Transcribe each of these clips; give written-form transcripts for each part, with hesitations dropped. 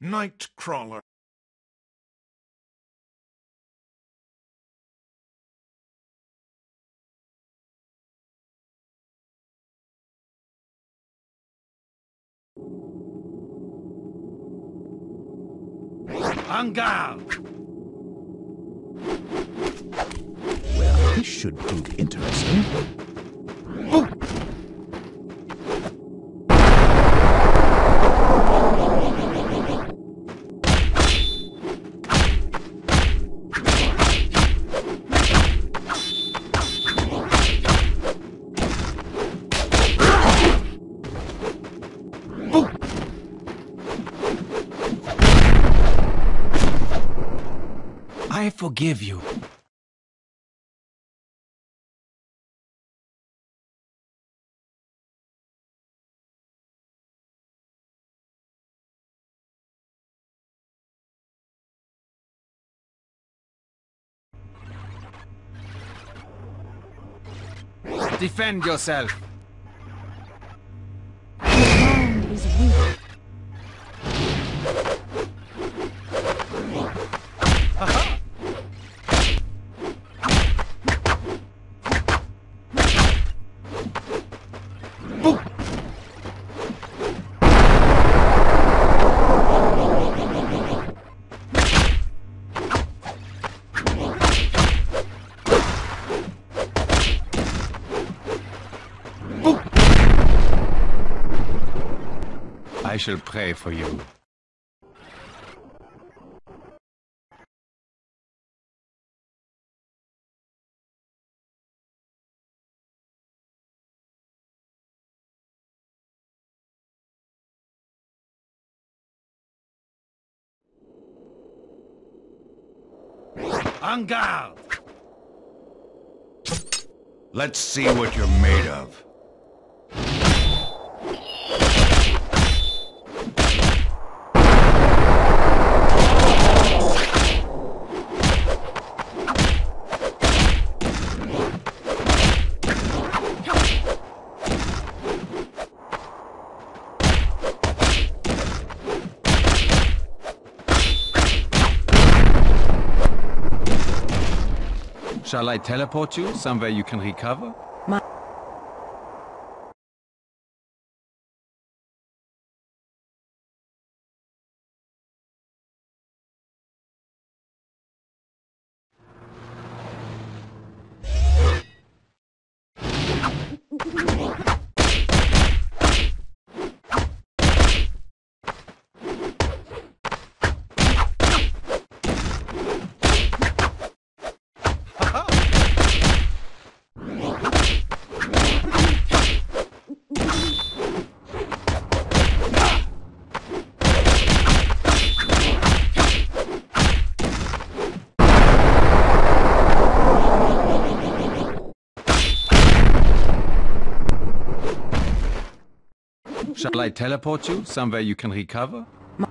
Nightcrawler. En garde! Well, this should prove interesting. Ooh. I forgive you. Defend yourself. Your mind is weak. I shall pray for you. En garde! Let's see what you're made of. Shall I teleport you somewhere you can recover? Shall I teleport you somewhere you can recover?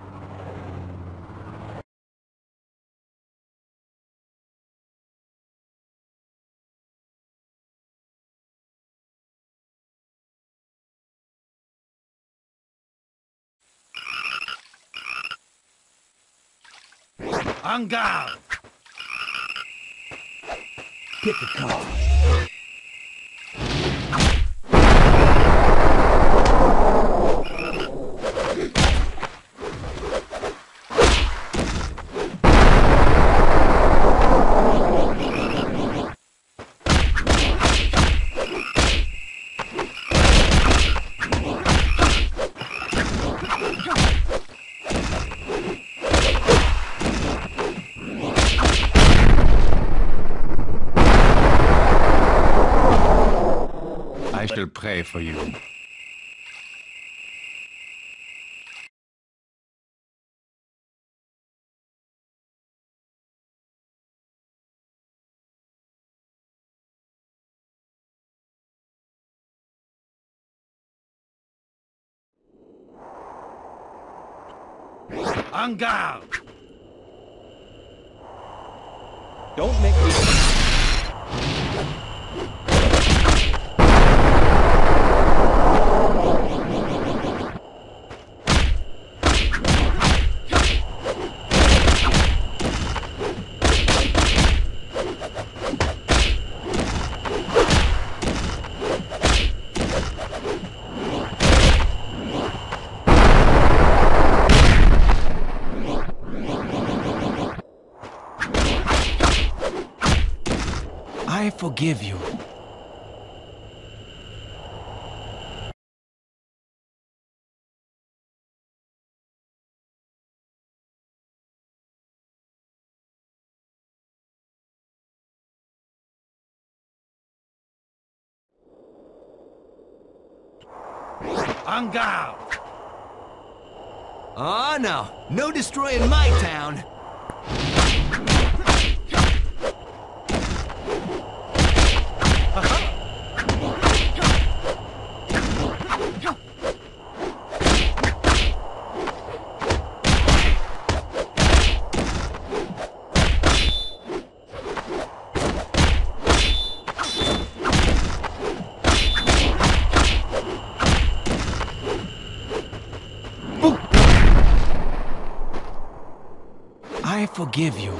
En garde! Pick a card. I shall pray for you. En garde! Don't make me... forgive you. En garde! Oh, no. No destroying my town. I forgive you.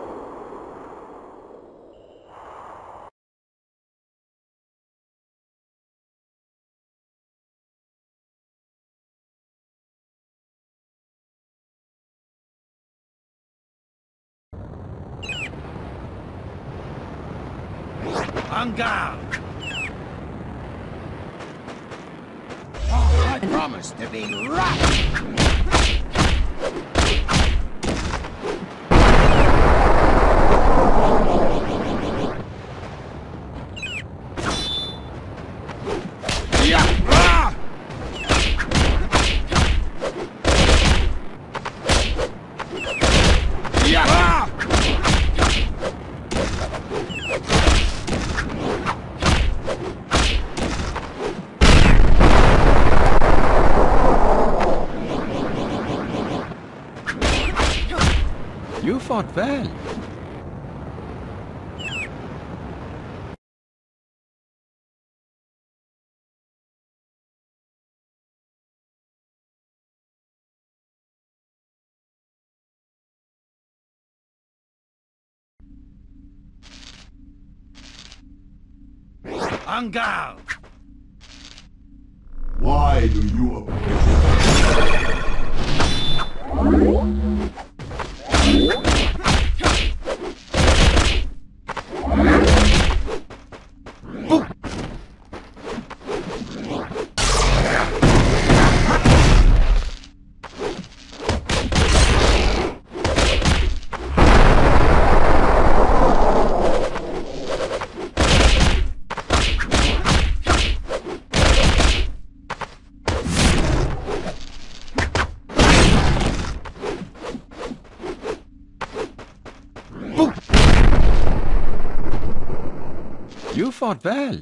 En garde! I promise to be rough. You fought well. En garde! Why do you oppose? You fought well.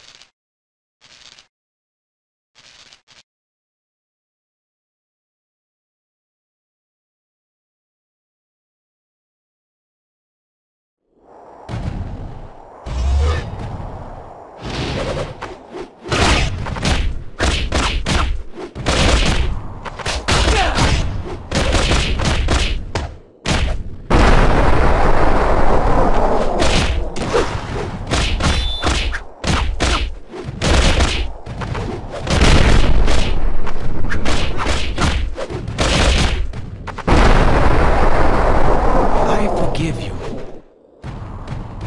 Give you.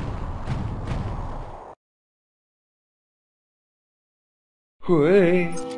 Hooray!